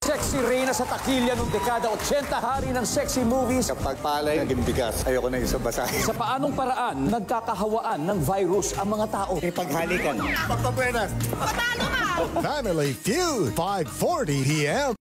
Sexy Reyna sa takilya noong dekada 80, hari ng sexy movies. Kapag palay, naging bigas. Ayoko na yung basahin. Sa paanong paraan nagkakahawaan ng virus ang mga tao? Paghalikan. Pagpabuenas. Family Feud, 5:40 p.m.